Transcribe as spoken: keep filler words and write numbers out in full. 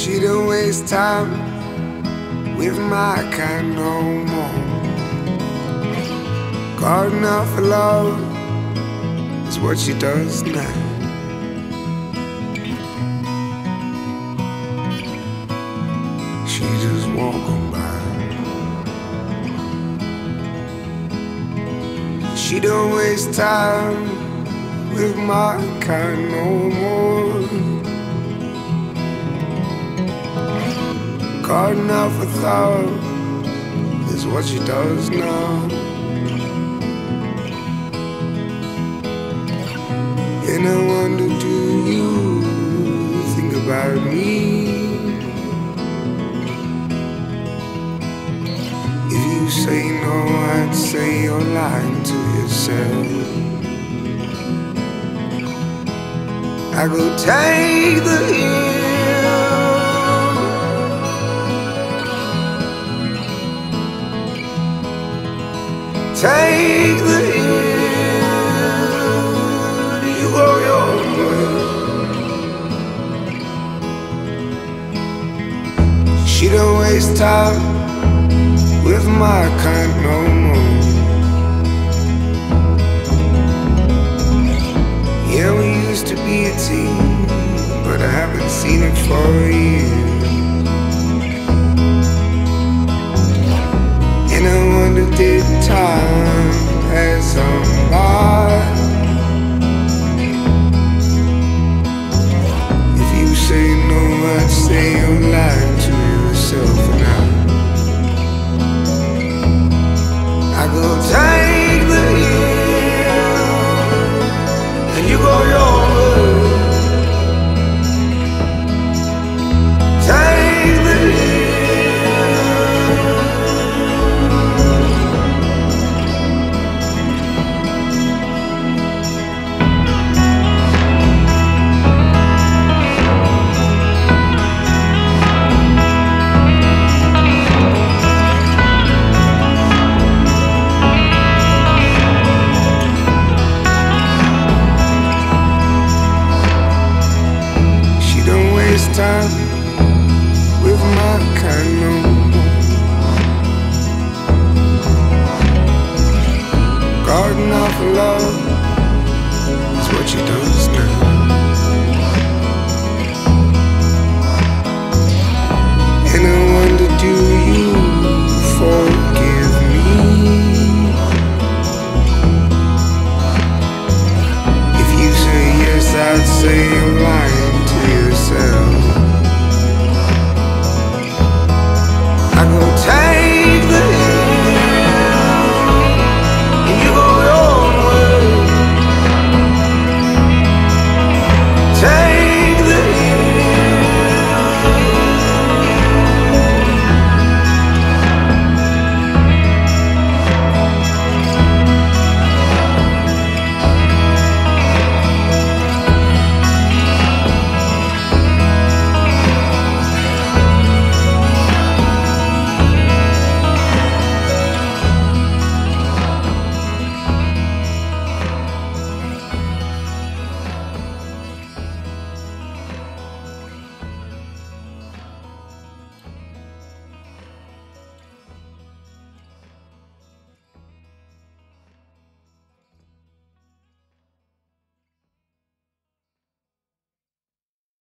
She don't waste time with my kind no more. Garden of love is what she does now. She just walk on by. She don't waste time with my kind no more. Garden of a thought is what she does now. And I wonder, do you think about me? If you say no, I'd say you're lying to yourself. I go take the hill, take the hill, you go your way. She don't waste time with my kind no more. Yeah, we used to be a team, but I haven't seen it for a year. And I wonder, did time pass on by? If you say no, I'd say you're lying to yourself now. I go take the hill, and you go your way. Take the time with my kind